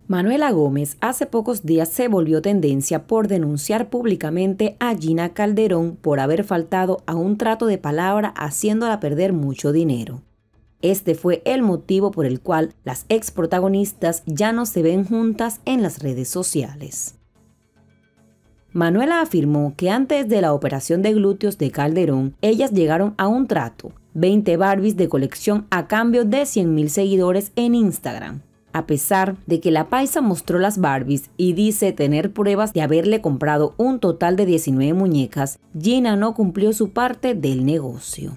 Manuela Gómez hace pocos días se volvió tendencia por denunciar públicamente a Gina Calderón por haber faltado a un trato de palabra haciéndola perder mucho dinero. Este fue el motivo por el cual las ex protagonistas ya no se ven juntas en las redes sociales. Manuela afirmó que antes de la operación de glúteos de Calderón, ellas llegaron a un trato, 20 Barbies de colección a cambio de 100,000 seguidores en Instagram. A pesar de que la paisa mostró las Barbies y dice tener pruebas de haberle comprado un total de 19 muñecas, Gina no cumplió su parte del negocio.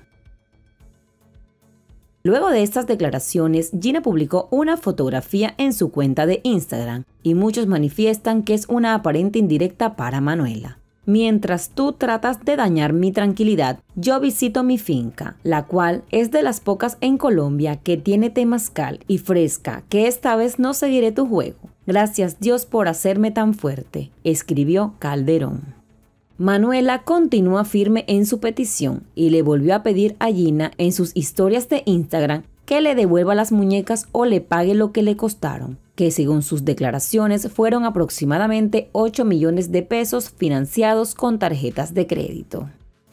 Luego de estas declaraciones, Gina publicó una fotografía en su cuenta de Instagram y muchos manifiestan que es una aparente indirecta para Manuela. Mientras tú tratas de dañar mi tranquilidad, yo visito mi finca, la cual es de las pocas en Colombia que tiene temazcal y fresca, que esta vez no seguiré tu juego. Gracias Dios por hacerme tan fuerte, escribió Calderón. Manuela continúa firme en su petición y le volvió a pedir a Gina en sus historias de Instagram que le devuelva las muñecas o le pague lo que le costaron, que según sus declaraciones fueron aproximadamente 8 millones de pesos financiados con tarjetas de crédito.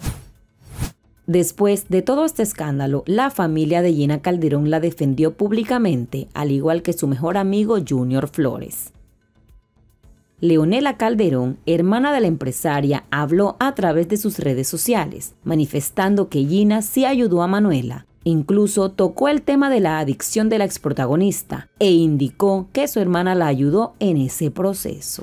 Después de todo este escándalo, la familia de Gina Calderón la defendió públicamente, al igual que su mejor amigo Junior Flores. Leonela Calderón, hermana de la empresaria, habló a través de sus redes sociales, manifestando que Gina sí ayudó a Manuela. Incluso tocó el tema de la adicción de la exprotagonista e indicó que su hermana la ayudó en ese proceso.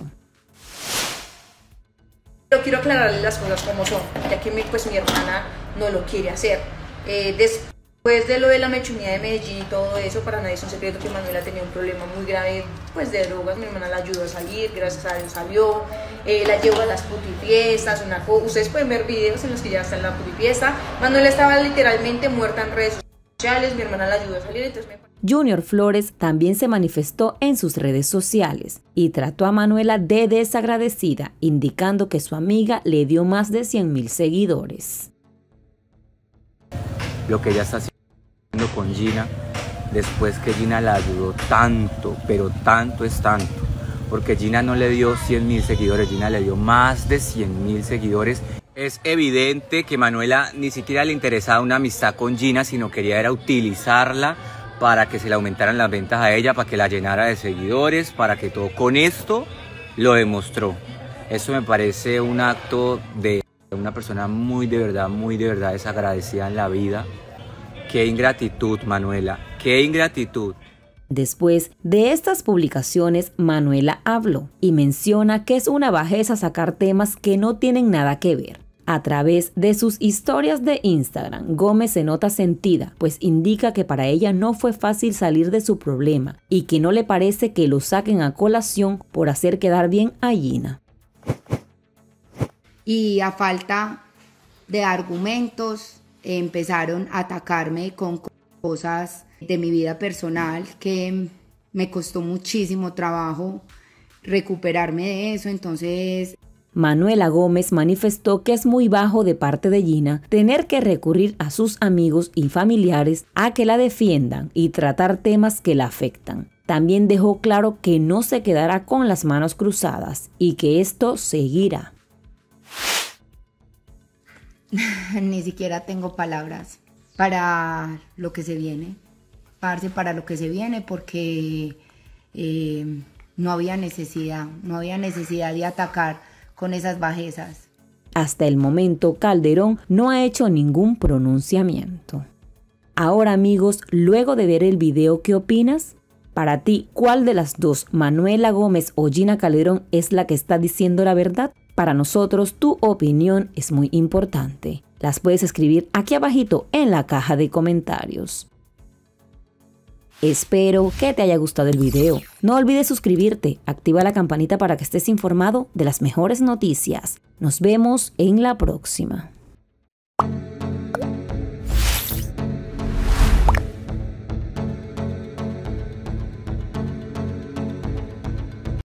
Yo quiero aclararle las cosas como son, ya que mi hermana no lo quiere hacer. Después de lo de la mechunía de Medellín y todo eso, para nadie es un secreto que Manuela tenía un problema muy grave de drogas. Mi hermana la ayudó a salir, gracias a Dios salió, la llevó a las putifiestas, ustedes pueden ver videos en los que ya está en la putifiesta. Manuela estaba literalmente muerta en redes sociales, mi hermana la ayudó a salir, entonces Junior Flores también se manifestó en sus redes sociales y trató a Manuela de desagradecida, indicando que su amiga le dio más de 100,000 seguidores. Lo que ella está haciendo con Gina, después que Gina la ayudó tanto, pero tanto es tanto, porque Gina no le dio 100,000 seguidores, Gina le dio más de 100,000 seguidores. Es evidente que Manuela ni siquiera le interesaba una amistad con Gina, sino quería era utilizarla para que se le aumentaran las ventas a ella, para que la llenara de seguidores, para que todo. Con esto lo demostró. Eso me parece un acto de una persona muy de verdad desagradecida en la vida. Qué ingratitud, Manuela, qué ingratitud. Después de estas publicaciones, Manuela habló y menciona que es una bajeza sacar temas que no tienen nada que ver. A través de sus historias de Instagram, Gómez se nota sentida, pues indica que para ella no fue fácil salir de su problema y que no le parece que lo saquen a colación por hacer quedar bien a Gina. Y a falta de argumentos, empezaron a atacarme con cosas de mi vida personal que me costó muchísimo trabajo recuperarme de eso. Entonces Manuela Gómez manifestó que es muy bajo de parte de Gina tener que recurrir a sus amigos y familiares a que la defiendan y tratar temas que la afectan. También dejó claro que no se quedará con las manos cruzadas y que esto seguirá. Ni siquiera tengo palabras para lo que se viene, parce, para lo que se viene, porque no había necesidad de atacar con esas bajezas. Hasta el momento, Calderón no ha hecho ningún pronunciamiento. Ahora, amigos, luego de ver el video, ¿qué opinas? Para ti, ¿cuál de las dos, Manuela Gómez o Gina Calderón, es la que está diciendo la verdad? Para nosotros, tu opinión es muy importante. Las puedes escribir aquí abajito en la caja de comentarios. Espero que te haya gustado el video. No olvides suscribirte, activa la campanita para que estés informado de las mejores noticias. Nos vemos en la próxima.